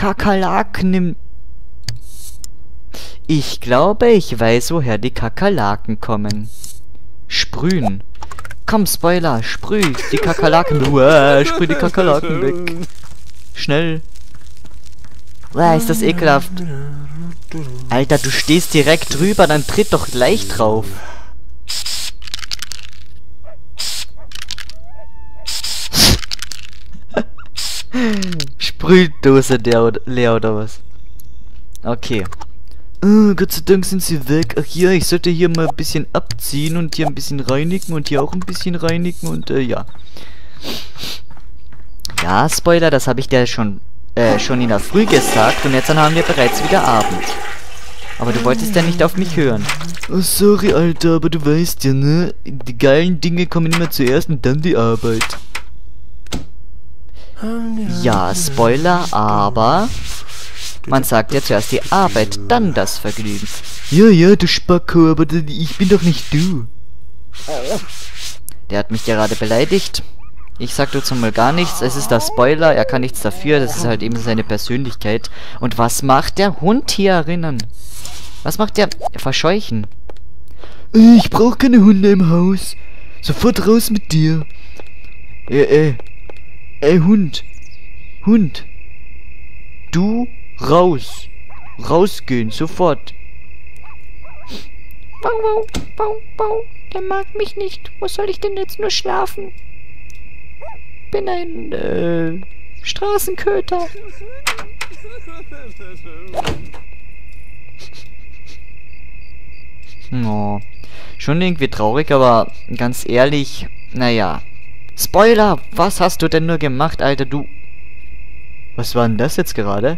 Kakerlaken im... Ich glaube, ich weiß, woher die Kakerlaken kommen. Sprühen. Komm, Spoiler, sprüh die Kakerlaken. Sprüh die Kakerlaken weg. Schnell. Ist das ekelhaft. Alter, du stehst direkt drüber, dann tritt doch gleich drauf. Sprühdose leer oder was? Okay. Gott sei Dank sind sie weg. Ach ja, ich sollte hier mal ein bisschen abziehen und hier ein bisschen reinigen und hier auch ein bisschen reinigen und ja. Ja, Spoiler, das habe ich dir schon in der Früh gesagt und jetzt dann haben wir bereits wieder Abend. Aber du wolltest ja nicht auf mich hören. Oh, sorry, Alter, aber du weißt ja, ne? Die geilen Dinge kommen immer zuerst und dann die Arbeit. Ja, Spoiler, aber... Man sagt ja zuerst die Arbeit, dann das Vergnügen. Ja, du Spacko, aber ich bin doch nicht du. Der hat mich gerade beleidigt. Ich sag dazu mal gar nichts. Es ist der Spoiler, er kann nichts dafür. Das ist halt eben seine Persönlichkeit. Und was macht der Hund hier erinnern? Was macht der? Verscheuchen. Ich brauche keine Hunde im Haus. Sofort raus mit dir. Hund. Hund. Du raus. Rausgehen, sofort. Bau, bau, bau, bau. Der mag mich nicht. Wo soll ich denn jetzt nur schlafen? Bin ein, Straßenköter. Oh. Schon irgendwie traurig, aber ganz ehrlich, naja. Spoiler! Was hast du denn nur gemacht, Alter, du... Was war denn das jetzt gerade?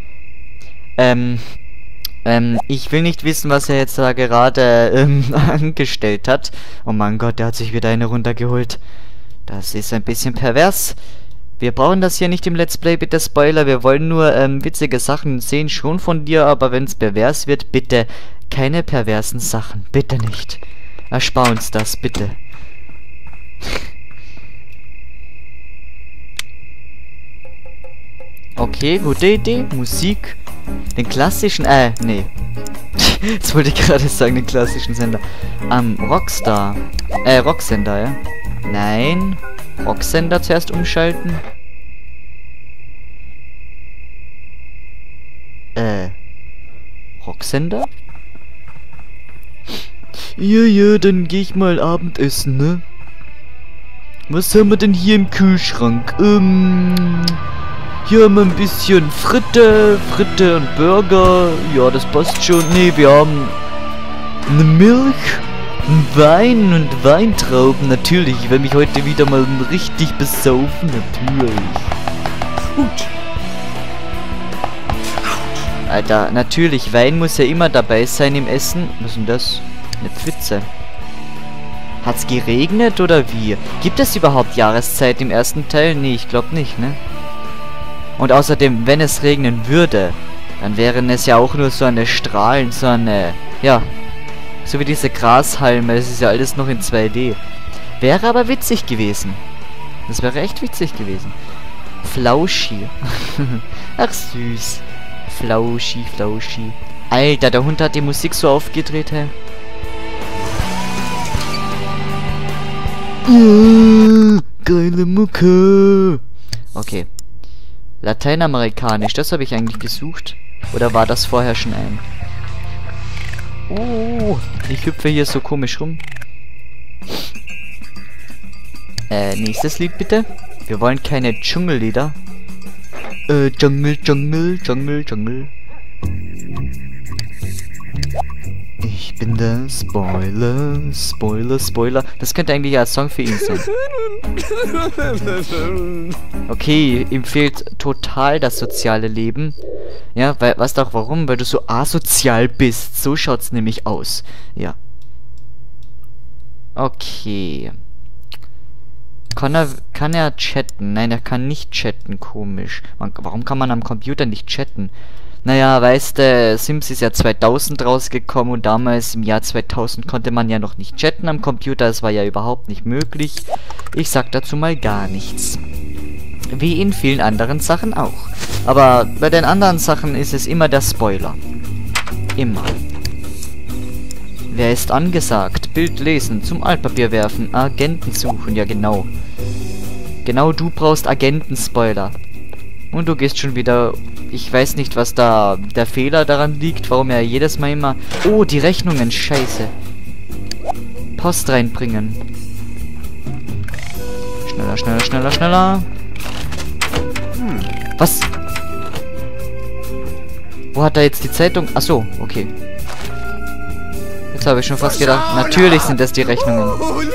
Ich will nicht wissen, was er jetzt da gerade, angestellt hat. Oh mein Gott, der hat sich wieder eine runtergeholt. Das ist ein bisschen pervers. Wir brauchen das hier nicht im Let's Play, bitte Spoiler. Wir wollen nur, witzige Sachen sehen, schon von dir, aber wenn es pervers wird, bitte keine perversen Sachen. Bitte nicht. Erspar uns das, bitte. Okay, gute Idee. Musik. Den klassischen, nee. Jetzt wollte ich gerade sagen, den klassischen Sender. Rockstar. Rocksender, ja? Nein. Rocksender zuerst umschalten. Rocksender? Ja, dann geh ich mal Abendessen, ne? Was haben wir denn hier im Kühlschrank? Hier haben wir ein bisschen Fritte und Burger. Ja, das passt schon. Nee, wir haben eine Milch, einen Wein und Weintrauben. Natürlich, ich werde mich heute wieder mal richtig besaufen. Natürlich. Gut. Alter, natürlich, Wein muss ja immer dabei sein im Essen. Was ist denn das? Eine Pfütze. Hat's geregnet oder wie? Gibt es überhaupt Jahreszeit im ersten Teil? Nee, ich glaube nicht, ne? Und außerdem, wenn es regnen würde, dann wären es ja auch nur so eine Strahlen, so eine, ja, so wie diese Grashalme, es ist ja alles noch in 2D. Wäre aber witzig gewesen. Das wäre echt witzig gewesen. Flauschi. Ach süß. Flauschi. Alter, der Hund hat die Musik so aufgedreht, hä? Geile Mucke. Okay. Lateinamerikanisch, das habe ich eigentlich gesucht. Oder war das vorher schon ein? Ich hüpfe hier so komisch rum. Nächstes Lied bitte. Wir wollen keine Dschungellieder. Dschungel. Ich bin der Spoiler. Das könnte eigentlich ja ein Song für ihn sein. Okay, ihm fehlt total das soziale Leben. Ja, weil, weißt du auch warum? Weil du so asozial bist. So schaut's nämlich aus. Ja. Okay. Kann er chatten? Nein, er kann nicht chatten. Komisch. Warum kann man am Computer nicht chatten? Naja, weißt du, Sims ist ja 2000 rausgekommen und damals im Jahr 2000 konnte man ja noch nicht chatten am Computer. Es war ja überhaupt nicht möglich. Ich sag dazu mal gar nichts. Wie in vielen anderen Sachen auch. Aber bei den anderen Sachen ist es immer der Spoiler. Immer. Wer ist angesagt? Bild lesen, zum Altpapier werfen, Agenten suchen, ja genau. Genau, du brauchst Agenten-Spoiler. Und du gehst schon wieder... Ich weiß nicht, was da der Fehler daran liegt, warum er jedes Mal immer... Oh, die Rechnungen, scheiße. Post reinbringen. Schneller, schneller, schneller, schneller. Was? Wo hat er jetzt die Zeitung? Ach so, okay. Jetzt habe ich schon fast gedacht, natürlich sind das die Rechnungen.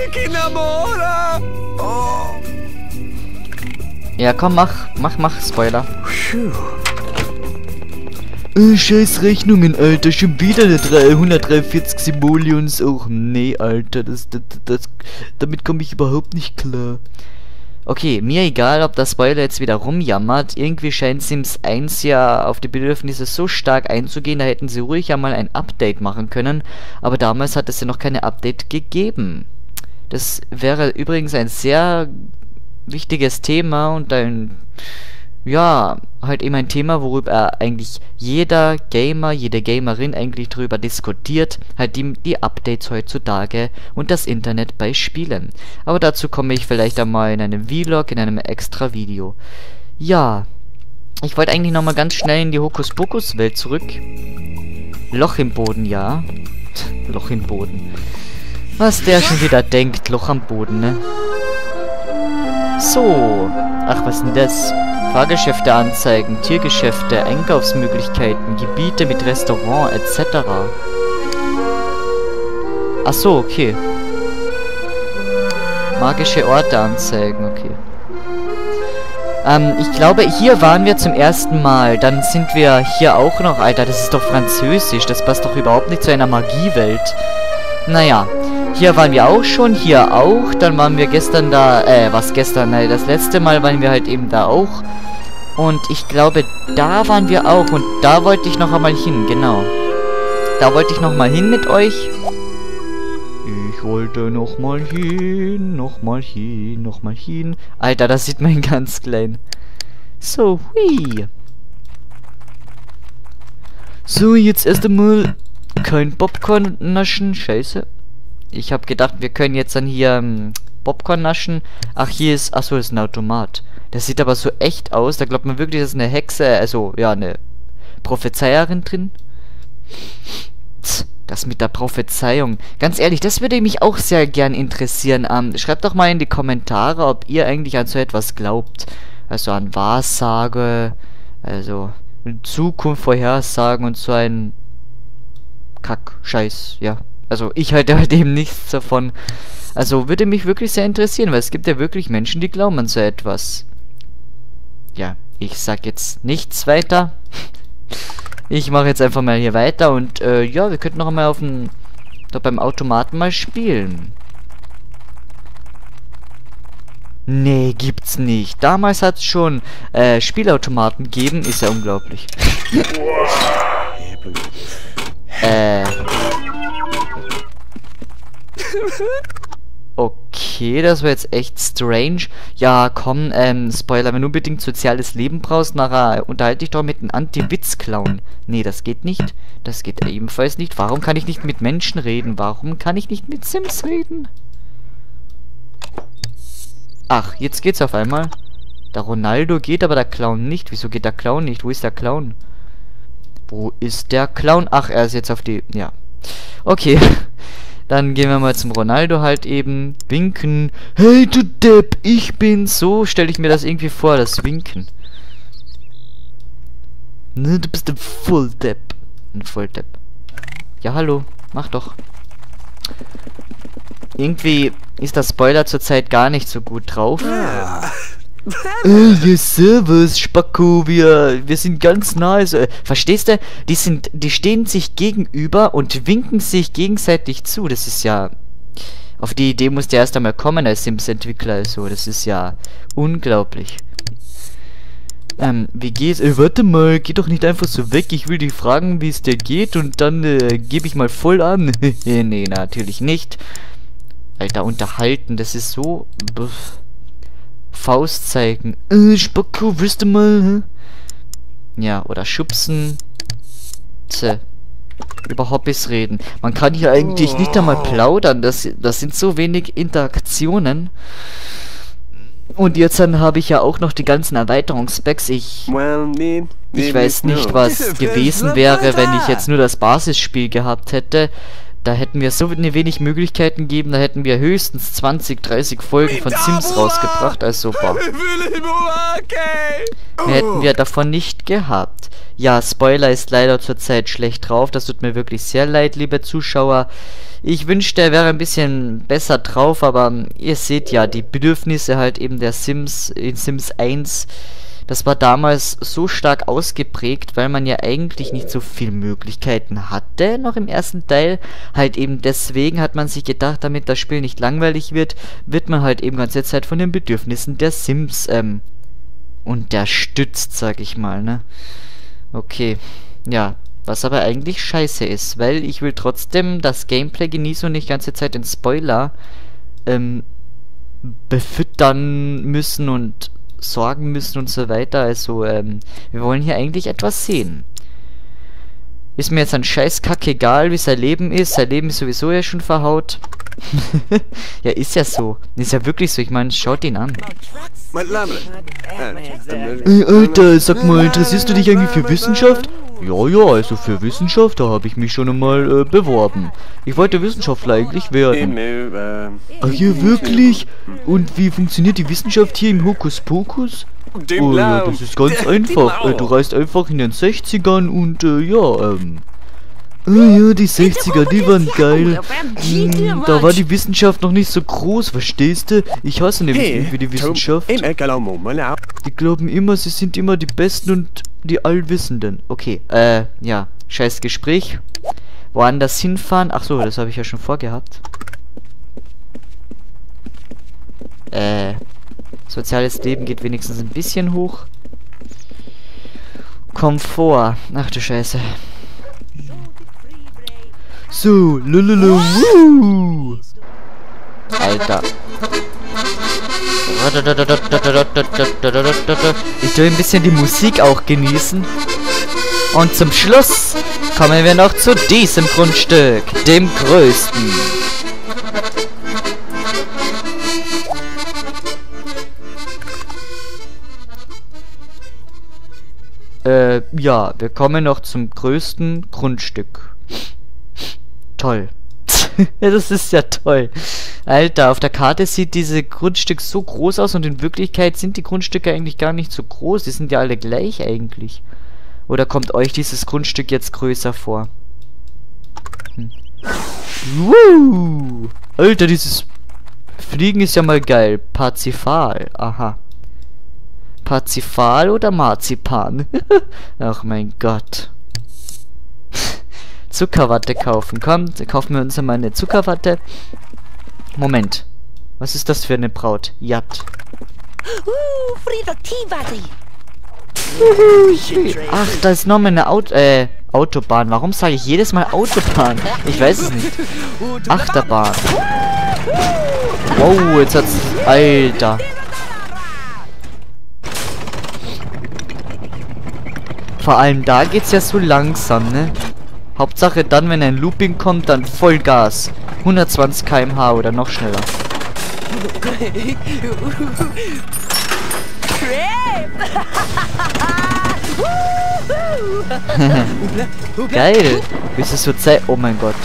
Ja, komm, mach, Spoiler. Scheiß Rechnungen, Alter, schon wieder eine 343 Simoleons. Och nee, Alter, damit komme ich überhaupt nicht klar. Okay, mir egal, ob der Spoiler jetzt wieder rumjammert. Irgendwie scheint Sims 1 ja auf die Bedürfnisse so stark einzugehen, da hätten sie ruhig einmal ein Update machen können. Aber damals hat es ja noch keine Update gegeben. Das wäre übrigens ein sehr wichtiges Thema und ein... Ja, halt eben ein Thema, worüber eigentlich jeder Gamer, jede Gamerin eigentlich drüber diskutiert, halt die Updates heutzutage und das Internet bei Spielen. Aber dazu komme ich vielleicht einmal in einem Vlog, in einem extra Video. Ja, ich wollte eigentlich nochmal ganz schnell in die Hokuspokus-Welt zurück. Loch im Boden, ja. Loch im Boden. Was der schon wieder denkt, Loch am Boden, ne? So, ach, was ist denn das? Fahrgeschäfte anzeigen, Tiergeschäfte, Einkaufsmöglichkeiten, Gebiete mit Restaurant etc. Ach so, okay. Magische Orte anzeigen, okay. Ich glaube, hier waren wir zum ersten Mal. Dann sind wir hier auch noch... Alter, das ist doch Französisch. Das passt doch überhaupt nicht zu einer Magiewelt. Naja. Hier waren wir auch schon, hier auch. Dann waren wir gestern da, was gestern? Nein, das letzte Mal waren wir halt eben da auch. Und ich glaube, da waren wir auch. Und da wollte ich noch einmal hin, genau. Da wollte ich noch mal hin mit euch. Ich wollte noch mal hin, noch mal hin, noch mal hin. Alter, das sieht man ganz klein. So, hui. So, jetzt erst einmal kein Popcorn naschen, scheiße. Ich habe gedacht, wir können jetzt dann hier Popcorn naschen. Ach, hier ist... Achso, das ist ein Automat. Das sieht aber so echt aus. Da glaubt man wirklich, dass eine Hexe... Also, ja, eine Prophezeierin drin. Das mit der Prophezeiung. Ganz ehrlich, das würde mich auch sehr gern interessieren. Schreibt doch mal in die Kommentare, ob ihr eigentlich an so etwas glaubt. Also an Wahrsage. Also Zukunft vorhersagen und so ein Kack-Scheiß, ja. Also ich halte halt eben nichts davon. Also würde mich wirklich sehr interessieren, weil es gibt ja wirklich Menschen, die glauben an so etwas. Ja, ich sag jetzt nichts weiter. Ich mache jetzt einfach mal hier weiter und ja, wir könnten noch einmal beim Automaten mal spielen. Nee, gibt's nicht. Damals hat es schon Spielautomaten gegeben, ist ja unglaublich. Okay, das war jetzt echt strange. Ja, komm, Spoiler, wenn du unbedingt soziales Leben brauchst, nachher unterhalte dich doch mit einem Anti-Witz-Clown. Nee, das geht nicht. Das geht ebenfalls nicht. Warum kann ich nicht mit Menschen reden? Warum kann ich nicht mit Sims reden? Ach, jetzt geht's auf einmal. Der Ronaldo geht, aber der Clown nicht. Wieso geht der Clown nicht? Wo ist der Clown? Wo ist der Clown? Ach, er ist jetzt auf die... Ja. Okay. Dann gehen wir mal zum Ronaldo halt eben. Winken. Hey, du Depp, ich bin so. Stelle ich mir das irgendwie vor, das Winken. Ne, du bist ein Volldepp. Ein Volldepp. Ja, hallo. Mach doch. Irgendwie ist der Spoiler zurzeit gar nicht so gut drauf. Ja, servus, Spacko, wir sind ganz nah. Also, verstehst du? Die stehen sich gegenüber und winken sich gegenseitig zu. Das ist ja... Auf die Idee musst du erst einmal kommen als Sims-Entwickler. Also, das ist ja unglaublich. Wie geht's? Warte mal, geh doch nicht einfach so weg. Ich will dich fragen, wie es dir geht und dann gebe ich mal voll an. Nee, natürlich nicht. Alter, unterhalten, das ist so... Faust zeigen. Spacko, willst du mal? Hä? Ja, oder schubsen. Tja. Über Hobbys reden. Man kann hier eigentlich nicht einmal plaudern. Das sind so wenig Interaktionen. Und jetzt dann habe ich ja auch noch die ganzen Erweiterungspacks. Ich weiß nicht, was gewesen wäre, wenn ich jetzt nur das Basisspiel gehabt hätte. Da hätten wir so wenig Möglichkeiten gegeben, da hätten wir höchstens 20, 30 Folgen von Sims rausgebracht, also boah. Mehr hätten wir davon nicht gehabt. Ja, Spoiler ist leider zurzeit schlecht drauf, das tut mir wirklich sehr leid, liebe Zuschauer. Ich wünschte, er wäre ein bisschen besser drauf, aber ihr seht ja, die Bedürfnisse halt eben der Sims in Sims 1, das war damals so stark ausgeprägt, weil man ja eigentlich nicht so viele Möglichkeiten hatte, noch im ersten Teil. Halt eben deswegen hat man sich gedacht, damit das Spiel nicht langweilig wird, wird man halt eben ganze Zeit von den Bedürfnissen der Sims unterstützt, sag ich mal, ne? Okay, ja, was aber eigentlich scheiße ist, weil ich will trotzdem das Gameplay genießen und nicht die ganze Zeit den Spoiler befüttern müssen und sorgen müssen und so weiter. Also, wir wollen hier eigentlich etwas sehen. Ist mir jetzt ein scheiß Kack egal, wie sein Leben ist. Sein Leben ist sowieso ja schon verhaut. Ja, ist ja so. Ist ja wirklich so. Ich meine, schaut ihn an. Ey, Alter, sag mal, interessierst du dich eigentlich für Wissenschaft? Ja, also für Wissenschaft, da habe ich mich schon einmal beworben. Ich wollte Wissenschaftler eigentlich werden. Ach ja, wirklich? Und wie funktioniert die Wissenschaft hier im Hokuspokus? Oh ja, das ist ganz einfach. Du reist einfach in den 60ern und ja, die 60er, die waren geil. Da war die Wissenschaft noch nicht so groß, verstehst du? Ich hasse nämlich irgendwie die Wissenschaft. Die glauben immer, sie sind immer die Besten und die Allwissenden. Okay, ja, scheiß Gespräch. Woanders hinfahren. Ach so, das habe ich ja schon vorgehabt. Soziales Leben geht wenigstens ein bisschen hoch. Komfort. Ach du Scheiße. So, lululu, wuh. Alter. Ich will ein bisschen die Musik auch genießen. Und zum Schluss kommen wir noch zu diesem Grundstück, dem größten. Ja, wir kommen noch zum größten Grundstück. Toll. Ja, das ist ja toll. Alter, auf der Karte sieht diese Grundstück so groß aus und in Wirklichkeit sind die Grundstücke eigentlich gar nicht so groß. Die sind ja alle gleich eigentlich. Oder kommt euch dieses Grundstück jetzt größer vor? Alter, dieses Fliegen ist ja mal geil. Parzifal. Aha. Parzifal oder Marzipan? Ach mein Gott. Zuckerwatte kaufen. Komm, kaufen wir uns mal eine Zuckerwatte. Moment. Was ist das für eine Braut? Jat. Ach, da ist noch mal eine Autobahn. Warum sage ich jedes Mal Autobahn? Ich weiß es nicht. Achterbahn. Wow, jetzt hat's... Alter. Vor allem da geht's ja so langsam, ne? Hauptsache dann, wenn ein Looping kommt, dann Vollgas. 120 km/h oder noch schneller. Geil. Bis es so Zeit... Oh mein Gott.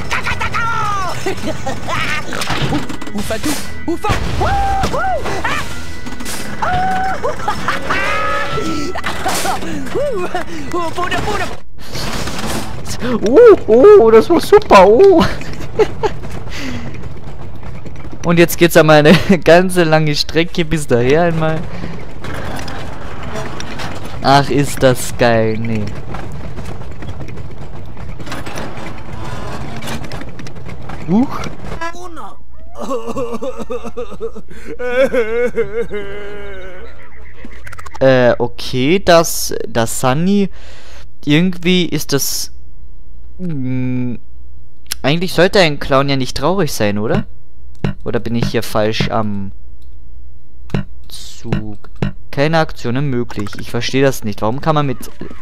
Oh, das war super. Oh. Und jetzt geht's einmal eine ganze lange Strecke bis daher einmal. Ach, ist das geil. Nee. Huch. Okay, das Sunny, irgendwie ist das, eigentlich sollte ein Clown ja nicht traurig sein, oder? Oder bin ich hier falsch am Zug. Keine Aktionen möglich. Ich verstehe das nicht. Warum kann man mit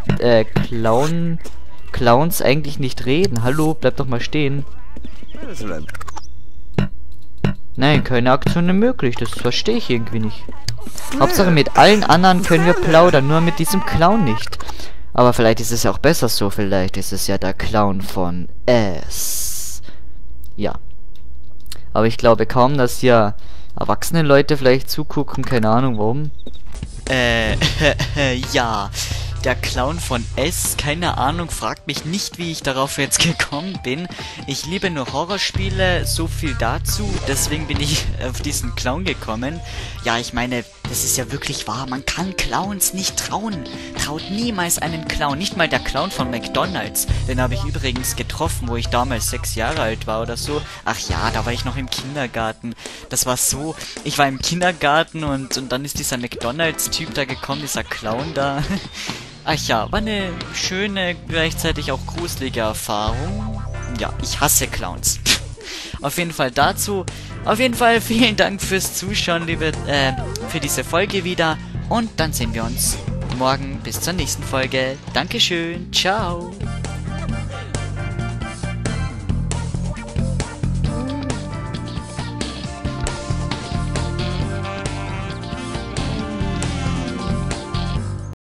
Clowns eigentlich nicht reden? Hallo, bleib doch mal stehen. Nein, keine Aktionen möglich. Das verstehe ich irgendwie nicht. Hauptsache mit allen anderen können wir plaudern, nur mit diesem Clown nicht. Aber vielleicht ist es ja auch besser so. Vielleicht ist es ja der Clown von S. Ja. Aber ich glaube kaum, dass hier erwachsene Leute vielleicht zugucken. Keine Ahnung warum. Ja. Der Clown von S, keine Ahnung, fragt mich nicht, wie ich darauf jetzt gekommen bin. Ich liebe nur Horrorspiele, so viel dazu, deswegen bin ich auf diesen Clown gekommen. Ja, ich meine, das ist ja wirklich wahr, man kann Clowns nicht trauen. Traut niemals einen Clown, nicht mal der Clown von McDonald's. Den habe ich übrigens getroffen, wo ich damals 6 Jahre alt war oder so. Ach ja, da war ich noch im Kindergarten. Das war so, ich war im Kindergarten und dann ist dieser McDonald's-Typ da gekommen, dieser Clown da. Ach ja, war eine schöne, gleichzeitig auch gruselige Erfahrung. Ja, ich hasse Clowns. Auf jeden Fall dazu. Auf jeden Fall vielen Dank fürs Zuschauen, für diese Folge wieder. Und dann sehen wir uns morgen bis zur nächsten Folge. Dankeschön, ciao.